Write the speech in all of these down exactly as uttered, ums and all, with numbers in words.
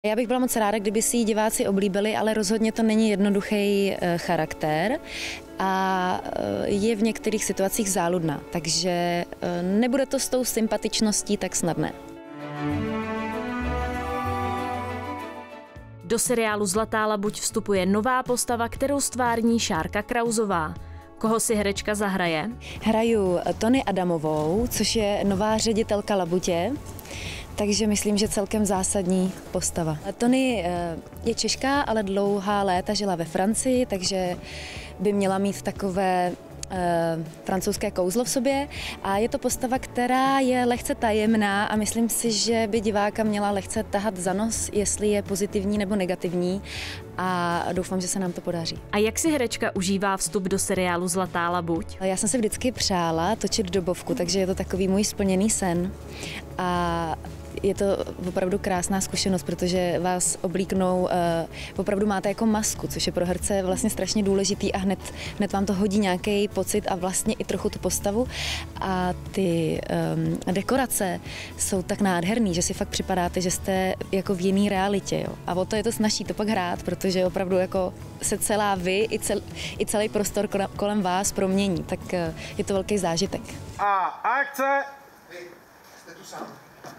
Já bych byla moc ráda, kdyby si ji diváci oblíbili, ale rozhodně to není jednoduchý charakter a je v některých situacích záludná, takže nebude to s tou sympatičností tak snadné. Do seriálu Zlatá labuť vstupuje nová postava, kterou stvární Šárka Krausová. Koho si herečka zahraje? Hraju Tony Adamovou, což je nová ředitelka Labutě, takže myslím, že celkem zásadní postava. Tony je Češka, ale dlouhá léta žila ve Francii, takže by měla mít takové francouzské kouzlo v sobě a je to postava, která je lehce tajemná a myslím si, že by diváka měla lehce tahat za nos, jestli je pozitivní nebo negativní a doufám, že se nám to podaří. A jak si herečka užívá vstup do seriálu Zlatá labuť? Já jsem si vždycky přála točit dobovku, takže je to takový můj splněný sen a je to opravdu krásná zkušenost, protože vás oblíknou, uh, opravdu máte jako masku, což je pro herce vlastně strašně důležitý a hned, hned vám to hodí nějaký pocit a vlastně i trochu tu postavu. A ty um, dekorace jsou tak nádherný, že si fakt připadáte, že jste jako v jiný realitě. Jo. A o to je to snaží to pak hrát, protože opravdu jako se celá vy i, cel, i celý prostor kolem vás promění, tak uh, je to velký zážitek. A akce! Vy jste tu sám.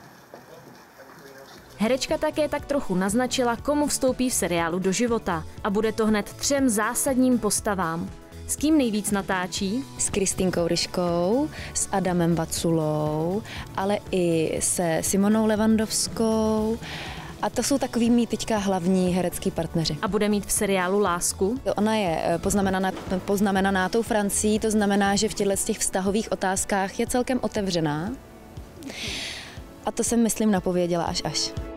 Herečka také tak trochu naznačila, komu vstoupí v seriálu do života a bude to hned třem zásadním postavám. S kým nejvíc natáčí? S Kristýnkou Ryškou, s Adamem Vaculou, ale i se Simonou Levandovskou. A to jsou takový mý teďka hlavní herecký partneři. A bude mít v seriálu lásku? Ona je poznamenaná, poznamenaná tou Francií, to znamená, že v těchto těch vztahových otázkách je celkem otevřená. A to jsem, myslím, napověděla až až.